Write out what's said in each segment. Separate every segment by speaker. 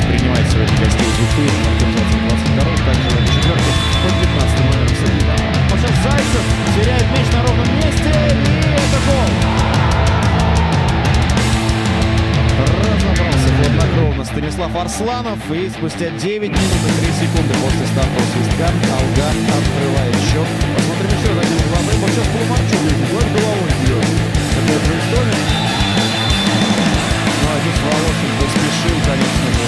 Speaker 1: принимает сегодня гостей Уфы на организации 22-й, также в этой четверке под 15 номером Сергей. Вот сейчас Зайцев теряет мяч на ровном месте, и это гол. Разобрался хладнокровно Станислав Арсланов, и спустя 9 минут и 3 секунды после стартового свистка Алгар открывает счет. Посмотрим еще за этими глазами. Вот сейчас Полумарчук головой бьет. Такой брейнсторминг. Ну а здесь Волошин поспешил, конечно же.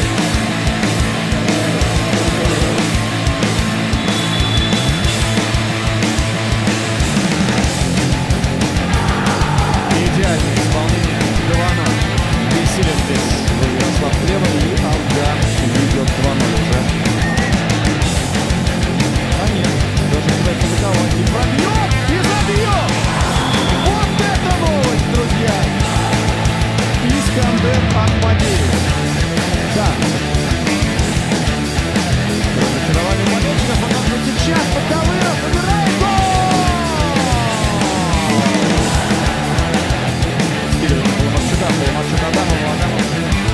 Speaker 1: Идеальное исполнение 2-0. Бессилен здесь Ярослав Хлеба, и Алгар ведет 2-0 уже. А нет, даже пытается атаковать. И пробьет, и забьет! Вот это новость, друзья! Искандер Ахмадеев. Так. Разочарование болельщиков показывает сейчас. Подковыров выбирает гол! Скидывает Полумарчука, Полумарчук Адамову, Адамов.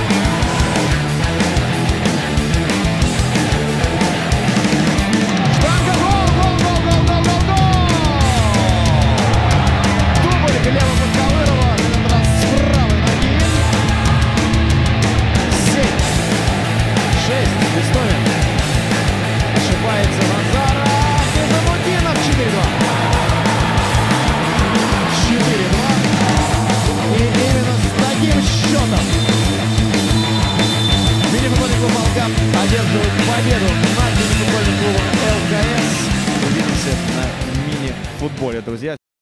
Speaker 1: Штанга, гол, гол, гол, гол, гол, гол, гол! Дубль Глеба Подковырова, на этот раз с правой ноги. 7, 6, Истомин. Ошибается Назаров, и Замутинов 4-2. 4-2. И именно с таким счетом мини-футбольный клуб «Алгар» одерживает победу над мини-футбольным клубом ЛКС. Увидимся на мини-футболе, друзья.